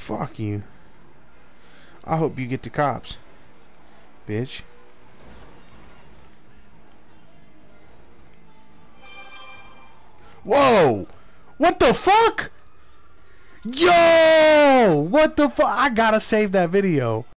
Fuck you. I hope you get the cops, bitch. Whoa! What the fuck? Yo! What the fuck? I gotta save that video.